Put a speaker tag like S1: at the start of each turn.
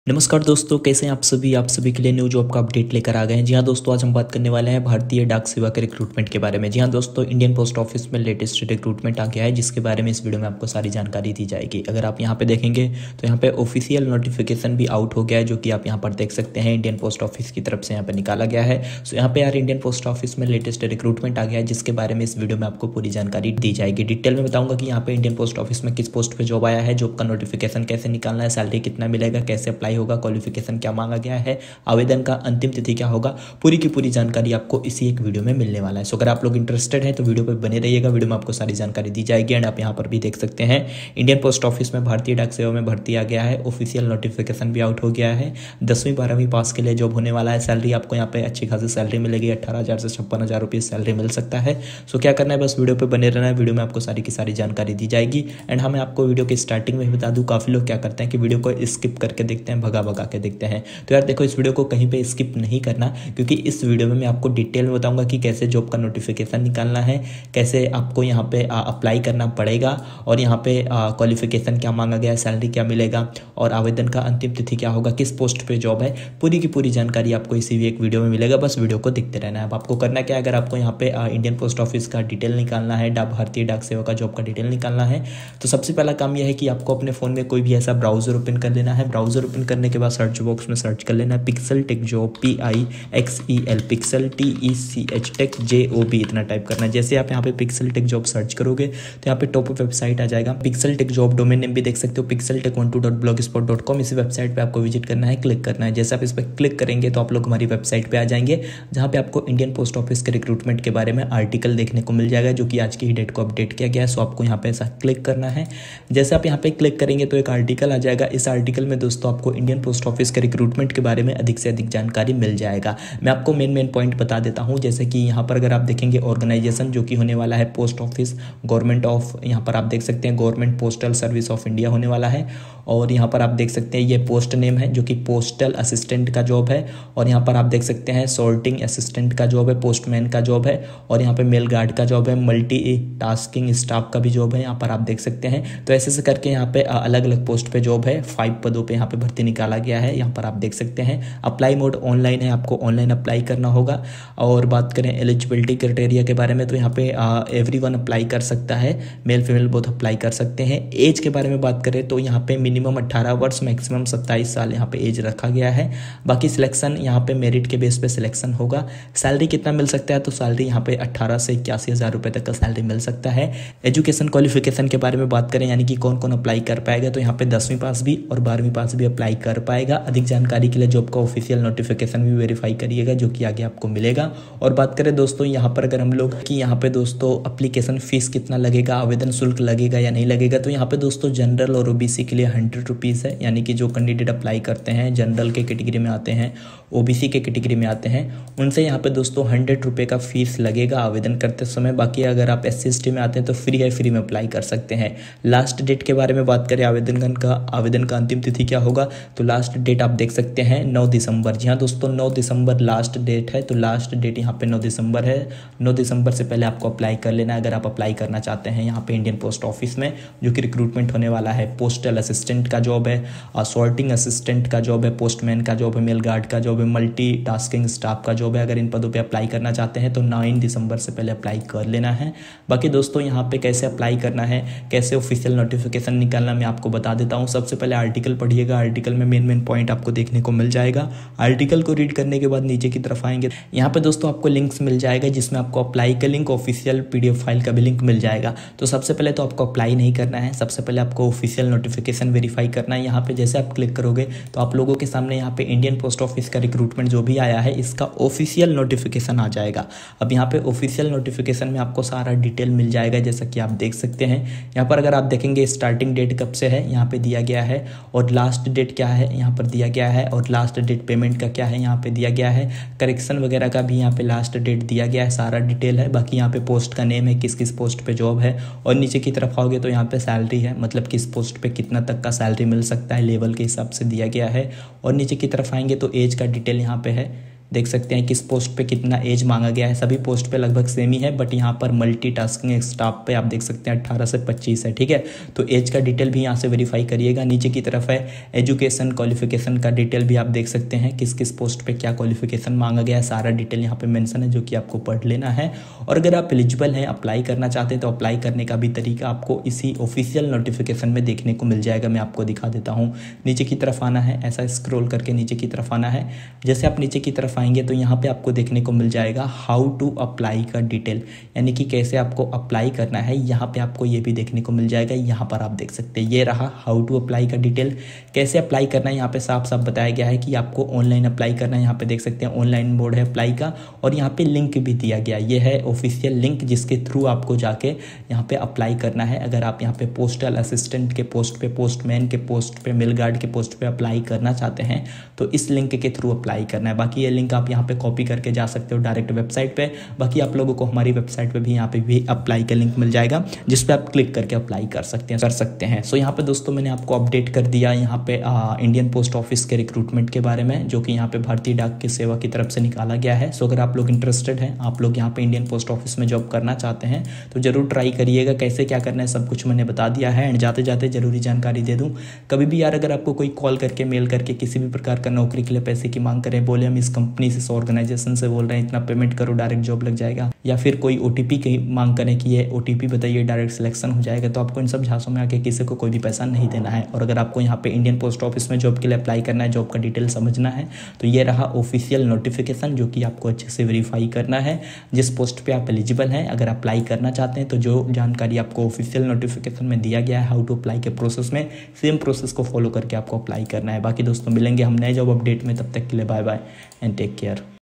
S1: नमस्कार दोस्तों, कैसे हैं आप सभी के लिए न्यू जॉब का अपडेट लेकर आ गए हैं। जी हाँ दोस्तों, आज हम बात करने वाले हैं भारतीय डाक सेवा के रिक्रूटमेंट के बारे में। जी हाँ दोस्तों, इंडियन पोस्ट ऑफिस में लेटेस्ट रिक्रूटमेंट आ गया है, जिसके बारे में इस वीडियो में आपको सारी जानकारी दी जाएगी। अगर आप यहाँ पे देखेंगे तो यहाँ पे ऑफिशियल नोटिफिकेशन भी आउट हो गया है, जो कि आप यहाँ पर देख सकते हैं। इंडियन पोस्ट ऑफिस की तरफ से यहाँ पर निकाला गया है। सो यहाँ पे यार इंडियन पोस्ट ऑफिस में लेटेस्ट रिक्रूटमेंट आ गया है, जिसके बारे में इस वीडियो में आपको पूरी जानकारी दी जाएगी। डिटेल में बताऊंगा कि यहाँ पे इंडियन पोस्ट ऑफिस में किस पोस्ट पे जॉब आया है, जॉब का नोटिफिकेशन कैसे निकालना है, सैलरी कितना मिलेगा, कैसे अप्लाई होगा, क्वालिफिकेशन क्या मांगा गया है, आवेदन का अंतिम तिथि क्या होगा, पूरी की पूरी जानकारी आपको इसी एक वीडियो में मिलने वाला है। सो अगर आप लोग इंटरेस्टेड हैं तो वीडियो पर बने रहिएगा, वीडियो में आपको सारी जानकारी दी जाएगी। एंड आप यहाँ पर भी देख सकते हैं इंडियन पोस्ट ऑफिस में भारतीय डाक सेवा में भर्ती आ गया है, ऑफिशियल नोटिफिकेशन भी आउट हो गया है। 10वीं 12वीं पास के लिए जॉब होने वाला है। सैलरी आपको यहाँ पे अच्छी खासी सैलरी मिलेगी, 18,000 से 56,000 रुपये सैलरी मिल सकता है। सो क्या करना है, बस वीडियो पर बने रहना है, वीडियो में आपको सारी की सारी जानकारी दी जाएगी। एंड मैं आपको वीडियो के स्टार्टिंग में ही बता दूं, काफ़ी लोग क्या करते हैं कि वीडियो को स्किप करके देखते हैं, भगा भगा के देखते हैं। तो यार देखो, इस वीडियो को कहीं पे स्किप नहीं करना, क्योंकि इस वीडियो में मैं आपको डिटेल में बताऊंगा कि कैसे जॉब का नोटिफिकेशन निकालना है, कैसे आपको यहाँ पे अप्लाई करना पड़ेगा, और यहाँ पे क्वालिफिकेशन क्या मांगा गया है, सैलरी क्या मिलेगा, और आवेदन का अंतिम तिथि क्या होगा, किस पोस्ट पे जॉब है, पूरी की पूरी जानकारी आपको इसी भी एक वीडियो में मिलेगा। बस वीडियो को देखते रहना है। अब आपको करना क्या है, अगर आपको यहाँ पे इंडियन पोस्ट ऑफिस का डिटेल निकालना है, भारतीय डाक सेवा का जॉब का डिटेल निकालना है, तो सबसे पहला काम यह है कि आपको अपने फोन में कोई भी ऐसा ब्राउजर ओपन कर लेना है। ब्राउजर ओपन करने के बाद सर्च बॉक्स में सर्च कर लेना है pixel tech job, PIXEL, pixel TECH take JOB, इतना टाइप करना है। जैसे आप यहाँ पे पिक्सल टेक जॉब सर्च करोगे तो यहाँ पे टॉप वेबसाइट आ जाएगा, pixel tech job. Domain name भी देख सकते हो pixeltech12.blogspot.com। इसी वेबसाइट पे आपको विजिट करना है, क्लिक करना है। जैसे आप इस पर क्लिक करेंगे तो आप लोग हमारी वेबसाइट पे आ जाएंगे, जहाँ पे आपको इंडियन पोस्ट ऑफिस के रिक्रूटमेंट के बारे में आर्टिकल देखने को मिल जाएगा, जो कि आज की ही डेट को अपडेट किया गया है। सो आपको यहाँ पे ऐसा क्लिक करना है। जैसे आप यहाँ पे क्लिक करेंगे तो एक आर्टिकल आ जाएगा। इस आर्टिकल में दोस्तों आपको इंडियन पोस्ट ऑफिस के रिक्रूटमेंट के बारे में अधिक से अधिक जानकारी मिल जाएगा। मैं आपको मेन पॉइंट बता देता हूं, जैसे कि यहाँ पर अगर आप देखेंगे ऑर्गेनाइजेशन जो कि होने वाला है पोस्ट ऑफिस गवर्नमेंट ऑफ, यहाँ पर आप देख सकते हैं government postal service of India होने वाला है। और यहाँ पर आप देख सकते हैं ये पोस्ट नेम है, जो कि पोस्टल असिस्टेंट का जॉब है। और यहाँ पर आप देख सकते हैं सॉर्टिंग असिस्टेंट का जॉब है, पोस्टमैन का जॉब है, और यहाँ पे मेल गार्ड का जॉब है, मल्टी टास्किंग स्टाफ का भी जॉब है, यहाँ पर आप देख सकते हैं। तो ऐसे करके यहाँ पे अलग अलग पोस्ट पे जॉब है, 5 पदों पे यहाँ पे भर्ती निकाला गया है। यहाँ पर आप देख सकते हैं अप्लाई मोड ऑनलाइन है, आपको ऑनलाइन अप्लाई करना होगा। और बात करें एलिजिबिलिटी क्राइटेरिया के बारे में, तो यहाँ पे एवरीवन अप्लाई कर सकता है, मेल फीमेल बोथ अप्लाई कर सकते हैं। एज के बारे में बात करें तो यहाँ पे मिनिमम 18 वर्ष, मैक्सिमम 27 साल यहाँ पे एज रखा गया है। बाकी सिलेक्शन यहाँ पे मेरिट के बेस पे सिलेक्शन होगा। सैलरी कितना मिल सकता है, तो सैलरी यहाँ पे 18 से 81,000 रुपये तक का सैलरी मिल सकता है। एजुकेशन क्वालिफिकेशन के बारे में बात करें, यानी कि कौन कौन अप्लाई कर पाएगा, तो यहाँ पे 10वीं पास भी और 12वीं पास भी अप्लाई कर पाएगा। अधिक जानकारी के लिए जॉब का ऑफिशियल नोटिफिकेशन भी वेरीफाई करिएगा, जो कि आगे आपको मिलेगा। और बात करें दोस्तों यहाँ पर अगर हम लोग कि यहाँ पे दोस्तों एप्लीकेशन फीस कितना लगेगा, आवेदन शुल्क लगेगा या नहीं लगेगा, तो यहाँ पे दोस्तों जनरल और OBC के लिए 100 रुपीज़ है। यानी कि जो कैंडिडेट अप्लाई करते हैं, जनरल के कैटेगरी में आते हैं, OBC के कैटेगरी में आते हैं, उनसे यहाँ पे दोस्तों 100 रुपये का फीस लगेगा आवेदन करते समय। बाकी अगर आप SC ST में आते हैं तो फ्री है, फ्री में अप्लाई कर सकते हैं। लास्ट डेट के बारे में बात करें, आवेदन का अंतिम तिथि क्या होगा, तो लास्ट डेट आप देख सकते हैं 9 दिसंबर। जी हाँ दोस्तों, 9 दिसंबर लास्ट डेट है। तो लास्ट डेट यहाँ पे 9 दिसंबर है। 9 दिसंबर से पहले आपको अप्लाई कर लेना है, अगर आप अप्लाई करना चाहते हैं यहाँ पे इंडियन पोस्ट ऑफिस में, जो कि रिक्रूटमेंट होने वाला है। पोस्टल असिस्टेंट का जॉब है, सॉर्टिंग असिस्टेंट का जॉब है, पोस्टमैन का जॉब है, मेल गार्ड का जॉब है, मल्टी टास्किंग स्टाफ का जॉब है। अगर इन पदों पे अप्लाई करना चाहते हैं तो 9 दिसंबर से पहले अप्लाई कर लेना है। बाकी दोस्तों यहाँ पे कैसे अप्लाई करना है, कैसे ऑफिशियल नोटिफिकेशन निकालना, मैं आपको बता देता हूँ। सबसे पहले आर्टिकल पढ़िएगा, आर्टिकल में मेन पॉइंट आपको देखने को मिल जाएगा। आर्टिकल को रीड करने के बाद नीचे की तरफ आएंगे, यहाँ पे दोस्तों आपको लिंक्स मिल जाएगा, जिसमें आपको अप्लाई का लिंक, ऑफिशियल PDF फाइल का भी लिंक मिल जाएगा। तो सबसे पहले तो आपको अप्लाई नहीं करना है, सबसे पहले आपको ऑफिशियल नोटिफिकेशन वेरीफाई करना है। यहाँ पे जैसे आप क्लिक करोगे तो आप लोगों के सामने यहाँ पे इंडियन पोस्ट ऑफिस का रिक्रूटमेंट जो भी आया है, इसका ऑफिशियल नोटिफिकेशन आ जाएगा। अब यहाँ पे ऑफिशियल नोटिफिकेशन में आपको सारा डिटेल मिल जाएगा, जैसा कि आप देख सकते हैं। यहाँ पर अगर आप देखेंगे स्टार्टिंग डेट कब से है यहाँ पे दिया गया है, और लास्ट डेट क्या है यहाँ पर दिया गया है, और लास्ट डेट पेमेंट का क्या है यहाँ पे दिया गया है, करेक्शन वगैरह का भी यहाँ पे लास्ट डेट दिया गया है, सारा डिटेल है। बाकी यहाँ पे पोस्ट का नेम है, किस किस पोस्ट पे जॉब है, और नीचे की तरफ आओगे तो यहाँ पे सैलरी है, मतलब किस पोस्ट पे कितना तक का सैलरी मिल सकता है, लेवल के हिसाब से दिया गया है। और नीचे की तरफ आएंगे तो एज का डिटेल यहाँ पे है, देख सकते हैं किस पोस्ट पे कितना एज मांगा गया है। सभी पोस्ट पे लगभग सेम ही है, बट यहाँ पर मल्टीटास्किंग स्टाफ पे आप देख सकते हैं 18 से 25 है। ठीक है, तो एज का डिटेल भी यहाँ से वेरीफाई करिएगा। नीचे की तरफ है एजुकेशन क्वालिफिकेशन का डिटेल भी आप देख सकते हैं, किस किस पोस्ट पे क्या क्वालिफिकेशन मांगा गया है, सारा डिटेल यहाँ पे मेंशन है जो कि आपको पढ़ लेना है। और अगर आप एलिजिबल हैं, अप्लाई करना चाहते हैं, तो अप्लाई करने का भी तरीका आपको इसी ऑफिशियल नोटिफिकेशन में देखने को मिल जाएगा। मैं आपको दिखा देता हूँ। नीचे की तरफ आना है, ऐसा स्क्रॉल करके नीचे की तरफ आना है। जैसे आप नीचे की तरफ आएंगे तो यहाँ पे आपको देखने को मिल जाएगा हाउ टू अप्लाई का डिटेल, यानी कि कैसे आपको अप्लाई करना है। यहाँ पे आपको ये भी देखने को मिल जाएगा। यहाँ पर आप देख सकते हैं, ये रहा हाउ टू अप्लाई का डिटेल। कैसे अप्लाई करना है यहाँ पे साफ साफ बताया गया है कि आपको ऑनलाइन अप्लाई करना है। यहाँ पे देख सकते हैं ऑनलाइन मोड है अप्लाई का, और यहाँ पे लिंक भी दिया गया। ये है ऑफिशियल लिंक जिसके थ्रू आपको जाके यहाँ पे अप्लाई करना है। अगर आप यहाँ पे पोस्टल असिस्टेंट के पोस्ट पे, पोस्टमैन के पोस्ट पे, मेल गार्ड के पोस्ट पे अप्लाई करना चाहते हैं तो इस लिंक के थ्रू अप्लाई करना है। बाकी ये लिंक आप यहाँ पे कॉपी करके जा सकते हो डायरेक्ट वेबसाइट पे। बाकी आप लोगों को हमारी वेबसाइट पे भी यहाँ पे भी अप्लाई का लिंक मिल जाएगा, जिस पे आप क्लिक करके अप्लाई कर सकते हैं। सो यहाँ पे दोस्तों मैंने आपको अपडेट कर दिया यहाँ पे इंडियन पोस्ट ऑफिस के रिक्रूटमेंट के बारे में, जो कि यहाँ पे भारतीय डाक की सेवा की तरफ से निकाला गया है। सो अगर आप लोग इंटरेस्टेड हैं, आप लोग यहाँ पे इंडियन पोस्ट ऑफिस में जॉब करना चाहते हैं, तो जरूर ट्राई करिएगा। कैसे क्या करना है सब कुछ मैंने बता दिया है। एंड जाते जाते जरूरी जानकारी दे दूं, कभी भी यार अगर आपको कोई कॉल करके, मेल करके किसी भी प्रकार का नौकरी के लिए पैसे की मांग करें, बोले हम इस कंपनी से, इस ऑर्गेनाइजेशन से बोल रहे हैं, इतना पेमेंट करो डायरेक्ट जॉब लग जाएगा, या फिर कोई ओटीपी की मांग करें कि ये ओटीपी बताइए डायरेक्ट सिलेक्शन हो जाएगा, तो आपको इन सब झांसों में आके किसी को कोई भी पैसा नहीं देना है। और अगर आपको यहाँ पे इंडियन पोस्ट ऑफिस में जॉब के लिए अप्लाई करना है, जॉब का डिटेल समझना है, तो ये रहा ऑफिशियल नोटिफिकेशन जो कि आपको अच्छे से वेरीफाई करना है जिस पोस्ट पे आप एलिजिबल हैं। अगर अप्लाई करना चाहते हैं तो जो जानकारी आपको ऑफिशियल नोटिफिकेशन में दिया गया है हाउ टू अप्लाई के प्रोसेस में, सेम प्रोसेस को फॉलो करके आपको अप्लाई करना है। बाकी दोस्तों मिलेंगे हम नए जॉब अपडेट में, तब तक के लिए bye bye and take care.